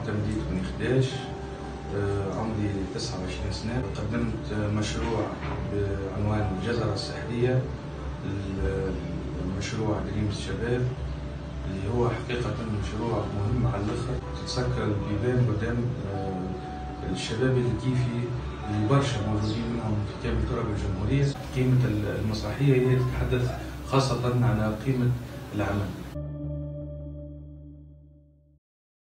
مدينة بني خداش. عمري 29 سنة. قدمت مشروع بعنوان الجزرة السحرية، المشروع دريم الشباب، اللي هو حقيقة مشروع مهم على الآخر. تتسكر البيبان قدام الشباب اللي كيفي اللي برشا موجودين منهم في كامل تراب الجمهورية. قيمة المسرحية هي تتحدث خاصة على قيمة العمل.